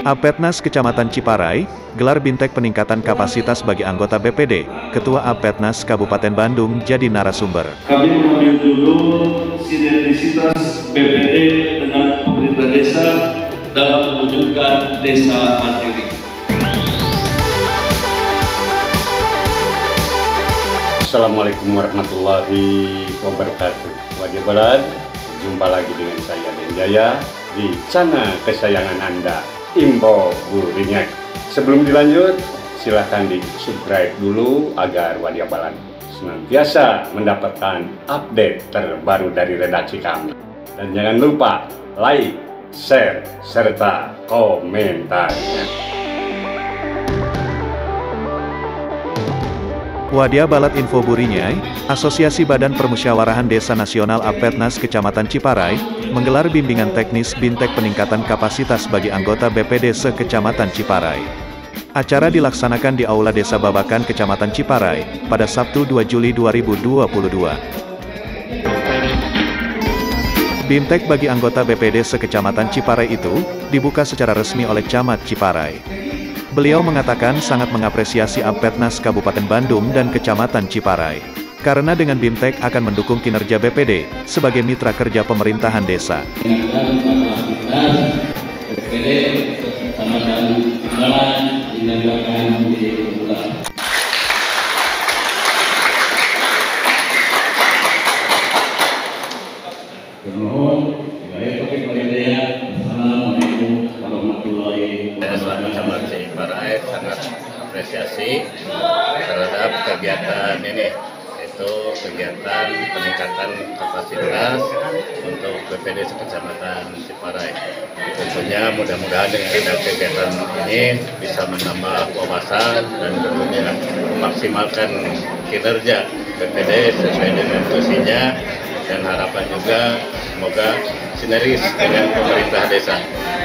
Apetnas Kecamatan Ciparai, gelar Bintek peningkatan kapasitas bagi anggota BPD, Ketua Apetnas Kabupaten Bandung jadi narasumber. Kami mengambil dulu sinergisitas BPD dengan pemerintah desa dalam mewujudkan desa mandiri. Assalamualaikum warahmatullahi wabarakatuh. Wajib balat, jumpa lagi dengan saya Den Jaya di channel kesayangan Anda, Imbo Burinyak. Sebelum dilanjut, silahkan di subscribe dulu agar Wadia Balan senantiasa mendapatkan update terbaru dari redaksi kami. Dan jangan lupa like, share, serta komentarnya. Wadia Balat Info Burinyai, Asosiasi Badan Permusyawarahan Desa Nasional Apetnas Kecamatan Ciparai, menggelar bimbingan teknis Bintek peningkatan kapasitas bagi anggota BPD se-Kecamatan Ciparai. Acara dilaksanakan di Aula Desa Babakan Kecamatan Ciparai, pada Sabtu 2 Juli 2022. Bintek bagi anggota BPD se-Kecamatan Ciparai itu, dibuka secara resmi oleh Camat Ciparai. Beliau mengatakan sangat mengapresiasi Apetnas Kabupaten Bandung dan Kecamatan Ciparai, karena dengan Bintek akan mendukung kinerja BPD sebagai mitra kerja pemerintahan desa. Sangat apresiasi terhadap kegiatan ini, yaitu kegiatan peningkatan kapasitas untuk BPD Kecamatan Ciparai. Tentunya mudah-mudahan dengan kegiatan ini bisa menambah wawasan dan tentunya memaksimalkan kinerja BPD sesuai dengan fungsinya, dan harapan juga semoga sinergis dengan pemerintah desa.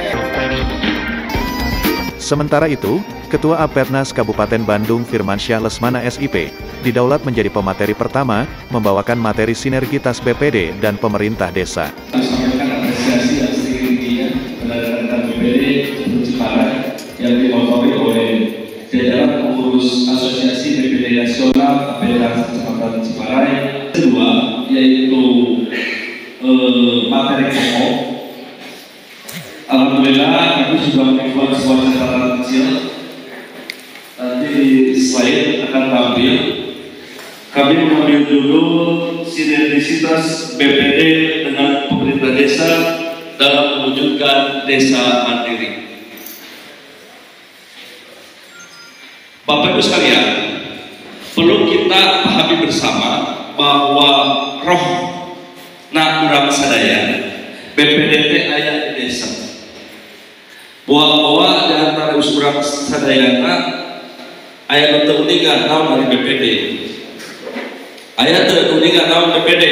Sementara itu, Ketua Apetnas Kabupaten Bandung Firmansyah Lesmana SIP, didaulat menjadi pemateri pertama, membawakan materi sinergitas BPD dan pemerintah desa. Sampaikan apresiasi dan setinggi-tingginya kepada BPD Ciparai yang dimotori oleh jajaran pengurus Asosiasi BPD Nasional Apetnas Kecamatan Ciparai. Kedua, yaitu materi pokok. Alhamdulillah, itu sudah membuat sebuah catatan kecil. Nanti di slide akan tampil. Kami mengambil dulu sinergisitas BPD dengan pemerintah desa dalam mewujudkan desa mandiri. Bapak Ibu sekalian, perlu kita pahami bersama bahwa roh na urang sadaya BPD aya di desa. Bahwa di antara urang sadayana aya nu teu uningan naon dari BPD. Aya teu uningan naon BPD.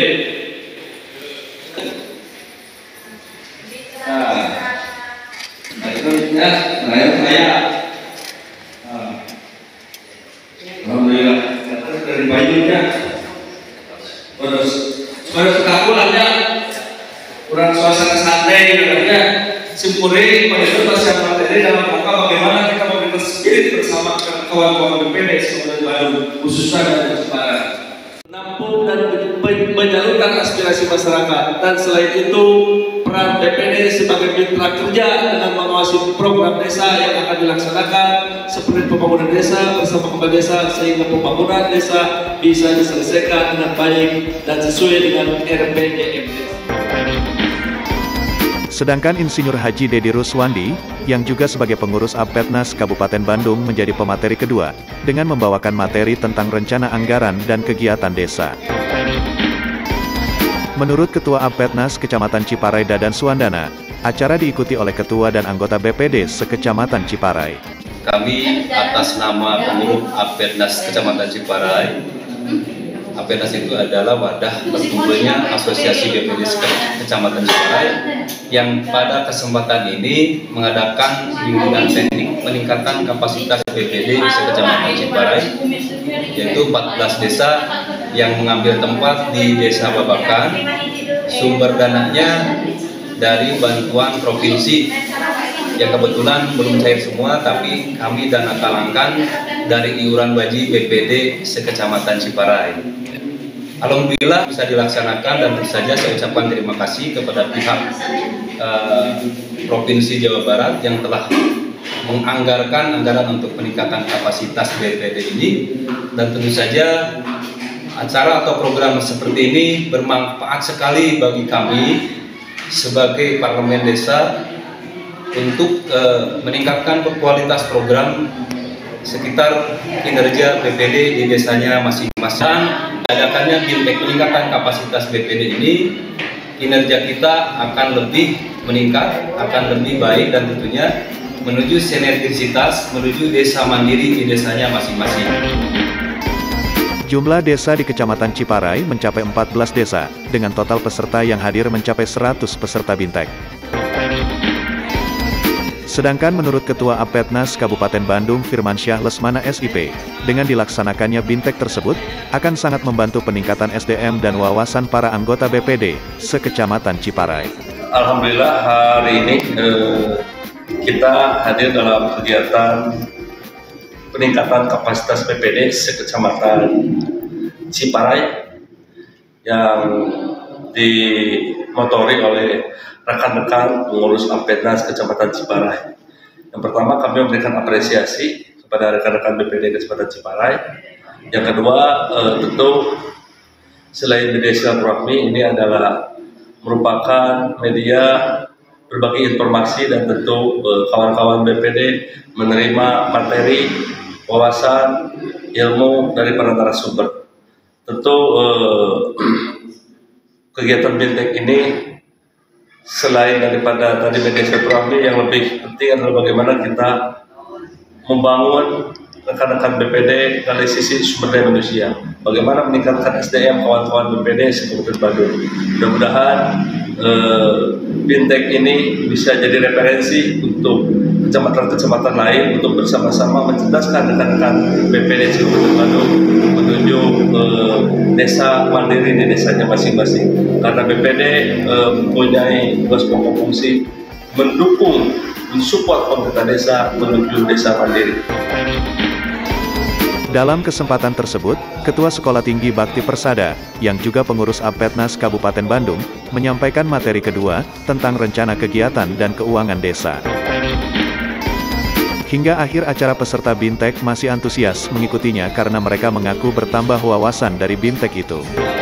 Nah, itu ya, saya. Alhamdulillah, dari bayunya. Terus, sekarang sekakulannya kurang suasana santai katanya. Simpuri pada siap materi dalam rangka bagaimana kita memberikan spirit bersama kawan-kawan BPD sebagai Bandung, khususnya dari Ciparai, menampung dan menyalurkan aspirasi masyarakat. Dan selain itu, peran BPD sebagai mitra kerja dengan mengawasi program desa yang akan dilaksanakan seperti pembangunan desa bersama kepala desa, sehingga pembangunan desa bisa diselesaikan dengan baik dan sesuai dengan RPJMD. Sedangkan Insinyur Haji Dedi Ruswandi, yang juga sebagai pengurus Apetnas Kabupaten Bandung menjadi pemateri kedua, dengan membawakan materi tentang rencana anggaran dan kegiatan desa. Menurut Ketua Apetnas Kecamatan Ciparai Dadan Suandana, acara diikuti oleh Ketua dan anggota BPD se-Kecamatan Ciparai. Kami atas nama pengurus Apetnas Kecamatan Ciparai. Apetnas itu adalah wadah terkumpulnya Asosiasi BPD Kecamatan Ciparai yang pada kesempatan ini mengadakan bimbingan teknik peningkatan kapasitas BPD se-Kecamatan Ciparai, yaitu 14 desa yang mengambil tempat di Desa Babakan. Sumber dananya dari bantuan provinsi yang kebetulan belum cair semua, tapi kami dana talangkan dari iuran wajib BPD sekecamatan Ciparai. Alhamdulillah bisa dilaksanakan, dan tentu saja saya ucapkan terima kasih kepada pihak Provinsi Jawa Barat yang telah menganggarkan anggaran untuk peningkatan kapasitas BPD ini, dan tentu saja acara atau program seperti ini bermanfaat sekali bagi kami sebagai parlemen desa untuk meningkatkan kualitas program sekitar kinerja BPD di desanya masing-masing. Adakannya BIMTEK peningkatan kapasitas BPD ini, kinerja kita akan lebih meningkat, akan lebih baik, dan tentunya menuju sinergisitas, menuju desa mandiri di desanya masing-masing. Jumlah desa di Kecamatan Ciparai mencapai 14 desa, dengan total peserta yang hadir mencapai 100 peserta BIMTEK. Sedangkan menurut Ketua Apetnas Kabupaten Bandung Firmansyah Lesmana SIP, dengan dilaksanakannya BIMTEK tersebut, akan sangat membantu peningkatan SDM dan wawasan para anggota BPD sekecamatan Ciparai. Alhamdulillah hari ini kita hadir dalam kegiatan peningkatan kapasitas BPD sekecamatan Ciparai yang dimotori oleh rekan-rekan pengurus Apetnas Kecamatan Ciparai. Yang pertama, kami memberikan apresiasi kepada rekan-rekan BPD Kecamatan Ciparai. Yang kedua, tentu selain media silaturahmi, ini adalah merupakan media berbagi informasi, dan tentu kawan-kawan BPD menerima materi, wawasan, ilmu dari para narasumber. Tentu kegiatan BIMTEK ini selain daripada tadi media silaturahmi, yang lebih penting adalah bagaimana kita membangun rekan-rekan BPD dari sisi sumber daya manusia. Bagaimana meningkatkan SDM kawan-kawan BPD Kabupaten Bandung. Mudah-mudahan BIMTEK ini bisa jadi referensi untuk kecamatan-kecamatan lain untuk bersama-sama mencerdaskan rekan-rekan BPD Kabupaten Bandung menuju desa mandiri di desanya masing-masing. Karena BPD mempunyai tugas pokok fungsi mendukung, mensupport pemerintah desa menuju desa mandiri. Dalam kesempatan tersebut, Ketua Sekolah Tinggi Bakti Persada, yang juga pengurus Apetnas Kabupaten Bandung, menyampaikan materi kedua tentang rencana kegiatan dan keuangan desa. Hingga akhir acara peserta BIMTEK masih antusias mengikutinya karena mereka mengaku bertambah wawasan dari BIMTEK itu.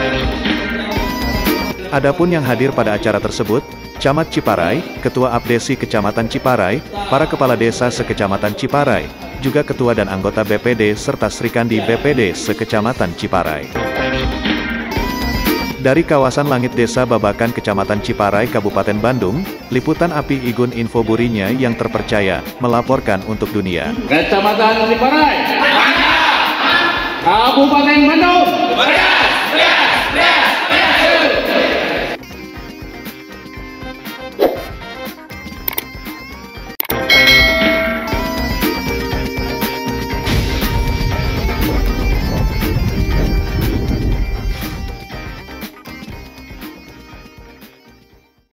Adapun yang hadir pada acara tersebut, Camat Ciparai, Ketua Apdesi Kecamatan Ciparai, para kepala desa sekecamatan Ciparai, juga ketua dan anggota BPD serta Srikandi BPD sekecamatan Ciparai. Dari kawasan Langit Desa Babakan Kecamatan Ciparai Kabupaten Bandung, liputan API Igun Info Burinya yang terpercaya melaporkan untuk dunia. Kecamatan Ciparai, Kabupaten Bandung.